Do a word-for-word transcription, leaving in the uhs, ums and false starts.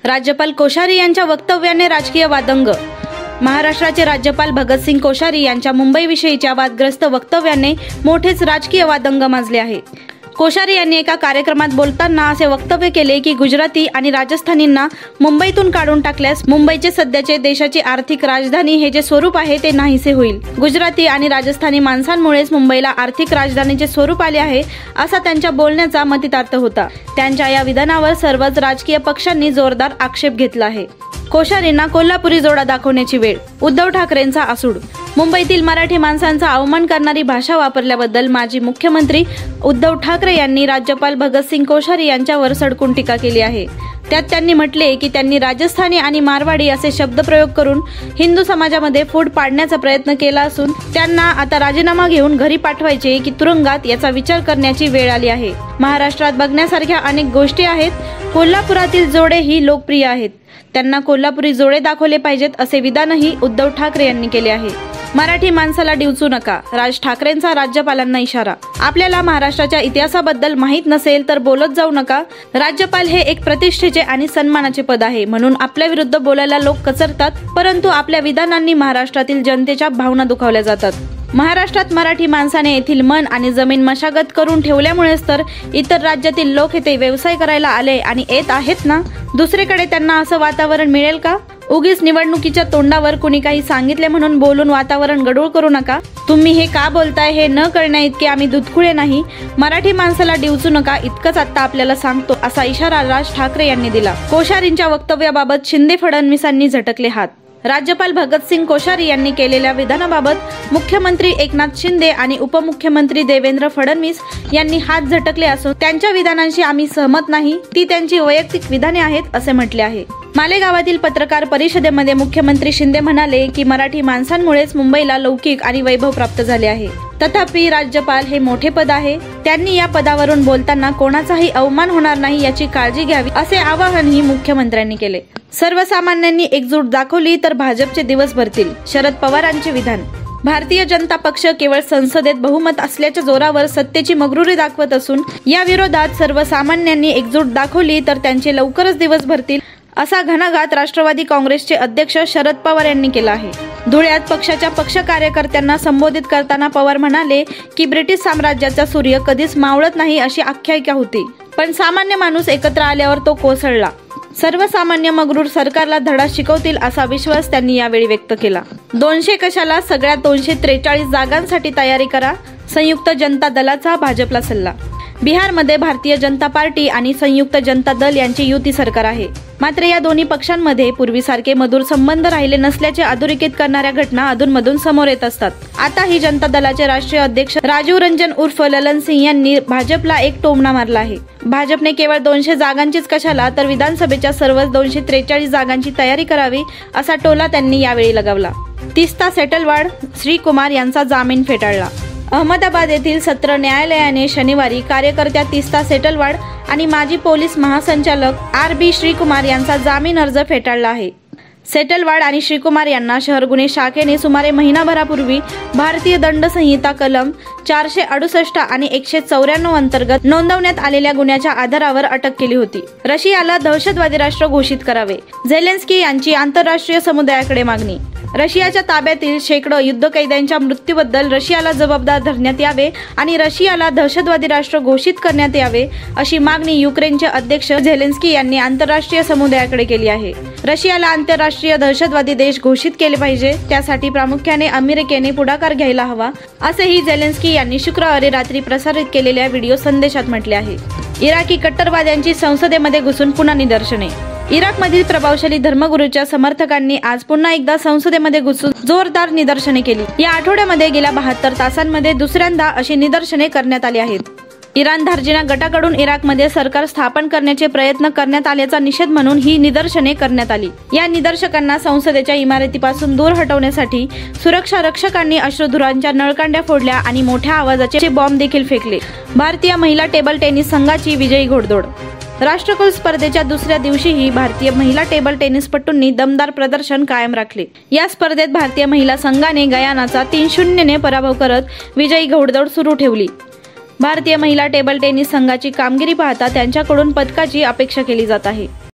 राज्यपाल कोश्यारी यांच्या वक्तव्याने राजकीय वादंग। महाराष्ट्राचे राज्यपाल भगतसिंग कोश्यारी यांच्या मुंबईविषयीच्या वादग्रस्त वक्तव्याने मोठेच राजकीय वादंग माजले आहे। कोश्यारी यांनी एका कार्यक्रमात बोलताना असे वक्तव्य केले की गुजराती आणि राजस्थानींना मुंबईतून काढून टाकल्यास मुंबईचे सध्याचे देशाची आर्थिक राजधानी हे जे स्वरूप आहे ते नाहीसे होईल। गुजराती आणि राजस्थानी माणसांमुळेच मुंबईला आर्थिक राजधानीचे स्वरूप आले आहे असा त्यांच्या बोलण्याचा मतितार्थ होता। त्यांच्या या विधानावर सर्वच राजकीय पक्षांनी जोरदार आक्षेप घेतला आहे। कोश्यारींना कोल्हापुरी जोडा दाखवण्याची वेळ, उद्धव ठाकरेंचा आसूड। मुंबईतील मराठी माणसांचा अवमान करणारी भाषा वापरल्याबद्दल माजी मुख्यमंत्री उद्धव ठाकरे यांनी राज्यपाल भगतसिंग कोश्यारी यांच्यावर सडकून टीका केली आहे। त्यात त्यांनी म्हटले की त्यांनी राजस्थानी आणि मारवाडी असे शब्दप्रयोग करून हिंदू समाजामध्ये फूट पाडण्याचा प्रयत्न केला असून त्यांना आता राजीनामा घेऊन घरी पाठवायचे की तुरुंगात याचा विचार करण्याची वेळ आली आहे। महाराष्ट्रात बघण्यासारख्या अनेक गोष्टी आहेत। कोल्हापुरातील जोडे ही लोकप्रिय आहेत, त्यांना कोल्हापुरी जोडे दाखवले पाहिजेत असे विधानही उद्धव ठाकरे यांनी केले आहे। मराठी माणसाला डिवचू नका, राज ठाकरेंचा राज्यपालांना इशारा। आपल्याला महाराष्ट्राच्या इतिहासाबद्दल माहित नसेल तर बोलत जाऊ नका। राज्यपाल हे एक प्रतिष्ठेचे आणि सन्मानाचे पद आहे, म्हणून आपल्या विरुद्ध बोलायला लोक कचरतात, परंतु आपल्या विधानांनी महाराष्ट्रातील जनतेच्या भावना दुखावल्या जातात। महाराष्ट्रात मराठी माणसाने येथील मन आणि जमीन मशागत करून ठेवल्यामुळेच तर इतर राज्यातील लोक येथे व्यवसाय करायला आले आणि येत आहेत ना। दुसरीकडे त्यांना असं वातावरण मिळेल का? उगीच निवडणुकीच्या तोंडावर कुणी काही सांगितले म्हणून बोलून वातावरण गडूळ करू नका। तुम्ही हे का बोलताय हे न कळण्या इतके आम्ही दुधखुळे नाही। मराठी माणसाला डिवचू नका इतकंच आता आपल्याला सांगतो असा इशारा राज ठाकरे यांनी दिला। कोश्यारींच्या वक्तव्याबाबत शिंदे फडणवीसांनी झटकले हात। राज्यपाल भगतसिंग कोश्यारी यांनी केलेल्या विधानाबाबत मुख्यमंत्री एकनाथ शिंदे आणि उपमुख्यमंत्री देवेंद्र फडणवीस यांनी हात झटकले असून त्यांच्या विधानांशी आम्ही सहमत नाही, ती त्यांची वैयक्तिक विधाने आहेत असे म्हटले आहे। मालेगावातील पत्रकार परिषदेमध्ये मुख्यमंत्री शिंदे म्हणाले की मराठी माणसांमुळेच मुंबईला लौकिक आणि वैभव प्राप्त झाले आहे। तथापि राज्यपाल हे मोठे पद आहे, त्यांनी या पदावरून बोलताना कोणाचाही अवमान होणार नाही याची काळजी घ्यावी असे आवाहनही मुख्यमंत्र्यांनी केले। सर्वसामान्यांनी एकजूट दाखवली तर भाजपचे दिवस भरतील, शरद पवारांचे विधान। भारतीय जनता पक्ष केवळ संसदेत बहुमत असल्याच्या जोरावर सत्तेची मगरुरी दाखवत असून या विरोधात सर्वसामान्यांनी एकजूट दाखवली तर त्यांचे लवकरच दिवस भरतील असा घणाघात राष्ट्रवादी काँग्रेसचे अध्यक्ष शरद पवार यांनी केला आहे। धुळ्यात पक्षाच्या पक्ष कार्यकर्त्यांना संबोधित करताना पवार म्हणाले की ब्रिटिश साम्राज्याचा सूर्य कधीच मावळत नाही अशी आख्यायिका होती, पण सामान्य माणूस एकत्र आल्यावर तो कोसळला। सर्वसामान्य मगरूर सरकारला धडा शिकवतील असा विश्वास त्यांनी यावेळी व्यक्त केला। दोनशे कशाला, सगळ्या दोनशे त्रेचाळीस जागांसाठी तयारी करा, संयुक्त जनता दलाचा भाजपला सल्ला। बिहारमध्ये भारतीय जनता पार्टी आणि संयुक्त जनता दल यांची युती सरकार आहे, मात्र या दोन्ही पक्षांमध्ये पूर्वीसारखे मधुर संबंध राहिले नसल्याचे अधोरेखित करणाऱ्या घटना अधूनमधून समोर येत असतात। आता ही जनता दलाचे राष्ट्रीय अध्यक्ष राजीव रंजन उर्फ ललन सिंह यांनी भाजपला एक टोमणा मारला आहे। भाजपने केवळ दोनशे जागांचीच कशाला तर विधानसभेच्या सर्वच दोनशे त्रेचाळीस जागांची तयारी करावी असा टोला त्यांनी यावेळी लगावला। तीस्ता सेटलवाड श्रीकुमार यांचा जामीन फेटाळला। अहमदाबाद येथील सत्र न्यायालयाने शनिवारी कार्यकर्त्या तीस्ता सेटलवाड आणि माजी पोलीस महासंचालक आर बी श्रीकुमार यांचा जामीन अर्ज फेटाळला आहे। सेटलवाड आणि श्रीकुमार यांना शहर गुन्हे शाखेने सुमारे महिनाभरापूर्वी भारतीय दंड संहिता कलम चारशे अडुसष्ट आणि एकशे चौऱ्याण्णव अंतर्गत नोंदवण्यात आलेल्या गुन्ह्याच्या आधारावर अटक केली होती। रशियाला दहशतवादी राष्ट्र घोषित करावे, झेलेन्स्की यांची आंतरराष्ट्रीय समुदायाकडे मागणी। रशियाच्या ताब्यातील शेकडो युद्धकैद्यांच्या मृत्यूबद्दल रशियाला जबाबदार धरण्यात यावे आणि रशियाला दहशतवादी राष्ट्र घोषित करण्यात यावे अशी मागणी युक्रेनचे अध्यक्ष झेलेन्स्की यांनी आंतरराष्ट्रीय समुदायाकडे केली आहे। रशियाला आंतरराष्ट्रीय दहशतवादी देश घोषित केले पाहिजे, त्यासाठी प्रामुख्याने अमेरिकेने पुढाकार घ्यायला हवा असेही झेलेन्स्की यांनी शुक्रवारी रात्री प्रसारित केलेल्या व्हिडिओ संदेशात म्हटले आहे। इराकी कट्टरवाद्यांची संसदेमध्ये घुसून पुन्हा निदर्शने। इराकमधील प्रभावशाली धर्मगुरूच्या समर्थकांनी आज पुन्हा एकदा संसदेमध्ये घुसून जोरदार निदर्शने केली। या आठवड्यामध्ये गेल्या बहात्तर तासांमध्ये दुसऱ्यांदा अशी निदर्शने करण्यात आली आहेत। इराण धार्जिणा गटाकडून इराकमध्ये सरकार स्थापन करण्याचे प्रयत्न करण्यात आल्याचा निषेध म्हणून ही निदर्शने करण्यात आली। या निदर्शकांना संसदेच्या इमारतीपासून दूर हटवण्यासाठी सुरक्षा रक्षकांनी अश्रुधुरांच्या नळकांड्या फोडल्या आणि मोठ्या आवाजाचे बॉम्ब देखील फेकले। भारतीय महिला टेबल टेनिस संघाची विजयी घोडदौड। राष्ट्रकुल स्पर्धेच्या दुसऱ्या दिवशीही भारतीय महिला टेबल टेनिसपटूंनी दमदार प्रदर्शन कायम राखले। या स्पर्धेत भारतीय महिला संघाने गयानाचा तीन शून्य ने पराभव करत विजयी घोडदौड सुरू ठेवली। भारतीय महिला टेबल टेनिस संघाची कामगिरी पाहता त्यांच्याकडून पदकाची अपेक्षा केली जात आहे।